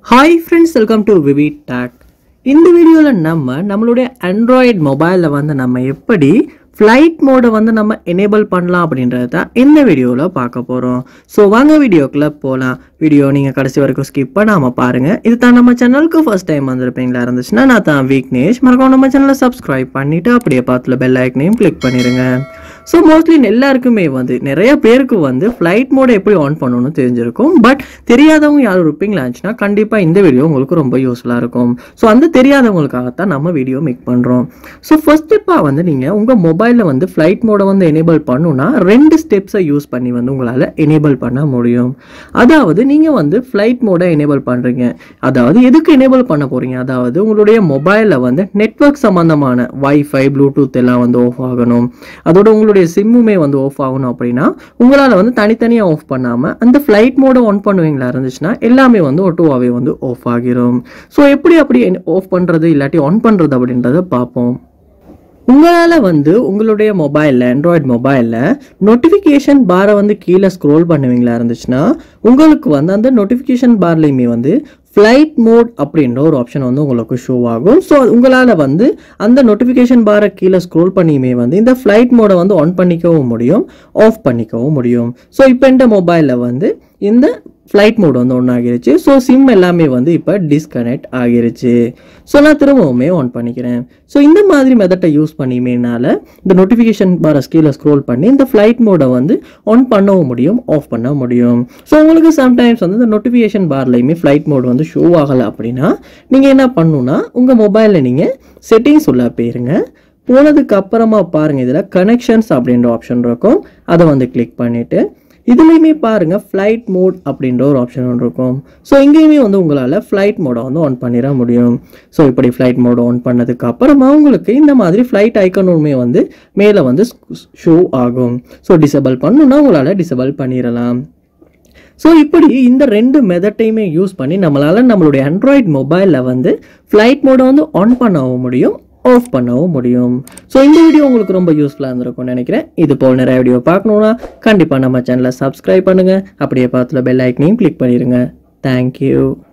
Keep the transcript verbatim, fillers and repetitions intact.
Hi friends, welcome to VividTech. இந்த வீடியோல நம்ம நம்மளுடைய Android மொபைல்ல வந்து நம்ம எப்படி flight mode வந்து நம்ம enable பண்ணலாம் அப்படின்றத தான் இந்த வீடியோல பார்க்க போறோம். சோ வாங்க வீடியோக்குள்ள போலாம். வீடியோ நீங்க கடைசி வரைக்கும் ஸ்கிப் பண்ணாம பாருங்க. இது தான் நம்ம சேனலுக்கு ஃபர்ஸ்ட் டைம் வந்திருப்பீங்களா இருந்துச்சுனா நான் தான் விக்னேஷ். மறக்காம நம்ம சேனலை subscribe பண்ணிட்டு அப்படியே பக்கத்துல bell icon-ஐயும் click பண்ணிருங்க. So mostly எல்லாருக்குமே வந்து நிறைய பேருக்கு வந்து flight mode எப்படி ஆன் பண்ணனும்னு தெரிஞ்சிருக்கும். பட் தெரியாதவங்க யாரும் இருப்பீங்களா இருந்துச்சுனா கண்டிப்பா இந்த வீடியோ உங்களுக்கு ரொம்ப யூஸ்ஃபுல்லா இருக்கும். சோ அந்த தெரியாதவங்களுக்காக தான் நம்ம வீடியோ மேக் பண்றோம். சோ ஃபர்ஸ்ட் ஸ்டெப்பா வந்து நீங்க உங்க மொபைல்ல வந்து flight mode வந்து enable பண்ணனும்னா ரெண்டு ஸ்டெப்ஸை யூஸ் பண்ணி வந்து உங்களால enable பண்ண முடியும். அதாவது நீங்க வந்து flight mode enable பண்றீங்க. அதாவது எதுக்கு enable பண்ண போறீங்க? அதாவது உங்களுடைய மொபைல்ல வந்து நெட்வொர்க் சம்பந்தமான Wi-Fi, Bluetooth எல்லாம் வந்து ஆஃப் ஆகணும். அதோட உங்களுடைய சிம்முமே வந்து ஆஃப் ஆகணும் அப்படினா உங்களால வந்து தனித்தனியா ஆஃப் பண்ணாம அந்த flight mode ஆன் பண்ணுவீங்களா இருந்துச்சுனா எல்லாமே வந்து ஒட்டுவாவே வந்து ஆஃப் ஆகிரும். சோ எப்படி அப்படி ஆஃப் பண்றது இல்லாட்டி ஆன் பண்றது அப்படின்றத பாப்போம். உங்களால வந்து உங்களுடைய மொபைல்ல Android மொபைல்ல நோட்டிஃபிகேஷன் பாரை வந்து கீழ ஸ்க்ரோல் பண்ணுவீங்களா இருந்துச்சுனா உங்களுக்கு வந்து அந்த நோட்டிஃபிகேஷன் பார்லயுமே வந்து flight mode அப்படின்ற ஒரு ஆப்ஷன் வந்து உங்களுக்கு ஷோ ஆகும். சோ உங்களால வந்து அந்த நோட்டிஃபிகேஷன் பாரை கீழ ஸ்க்ரோல் பண்ணியுமே வந்து இந்த flight mode வந்து ஆன் பண்ணிக்கவும் முடியும், ஆஃப் பண்ணிக்கவும் முடியும். சோ இப்போ இந்த மொபைல்ல வந்து இந்த flight mode வந்து ஆன் ஆகிருச்சு. சோ சிம் எல்லாமே வந்து இப்போ டிஸ்கனெக்ட் ஆகிருச்சு. சோ நான் திரும்பவுமே ஆன் பண்ணிக்கிறேன். சோ இந்த மாதிரி மெத்தடை யூஸ் பண்ணிமேனால இந்த நோட்டிஃபிகேஷன் பாரை கீழ ஸ்க்ரோல் பண்ணி இந்த flight mode வந்து ஆன் பண்ணவும் முடியும், ஆஃப் பண்ண முடியும். சோ உங்களுக்கு சம்டைம்ஸ் வந்து இந்த நோட்டிஃபிகேஷன் பார்லயுமே flight mode வந்து ஷோ ஆகல அப்படினா நீங்க என்ன பண்ணனும்னா உங்க மொபைல்ல நீங்க செட்டிங்ஸ் உள்ள போயிருங்க. போனதுக்கு அப்புறமா பாருங்க இதுல கனெக்ஷன்ஸ் அப்படின்ற ஆப்ஷன் இருக்கும். அதை வந்து கிளிக் பண்ணிட்டு இதுலயுமே பாருங்க flight mode அப்படின்ற ஒரு ஆப்ஷன் இருக்கும். சோ இங்கேயுமே வந்து உங்களால flight mode வந்து ஆன் பண்ணிர முடியும். சோ இப்படி flight mode ஆன் பண்ணதுக்கு அப்புறமா உங்களுக்கு இந்த மாதிரி flight ஐகானுமே வந்து மேல வந்து ஷோ ஆகும். சோ டிசேபிள் பண்ணனும்னா உங்களால டிசேபிள் பண்ணிரலாம். சோ இப்படி இந்த ரெண்டு மெத்தடையுமே யூஸ் பண்ணி நம்மளால நம்மளுடைய Android மொபைல்ல வந்து flight mode வந்து ஆன் பண்ணவும் முடியும், ஆஃப் பண்ணவும் முடியும். சோ இந்த வீடியோ உங்களுக்கு ரொம்ப யூஸ்ஃபுல்லா இருந்திருக்கும்னு நினைக்கிறேன். இது போல நிறைய வீடியோ பார்க்கணும்னா கண்டிப்பா நம்ம சேனலை subscribe பண்ணுங்க. அப்படியே பக்கத்துல bell icon-ஐயும் click பண்ணிருங்க. Thank you.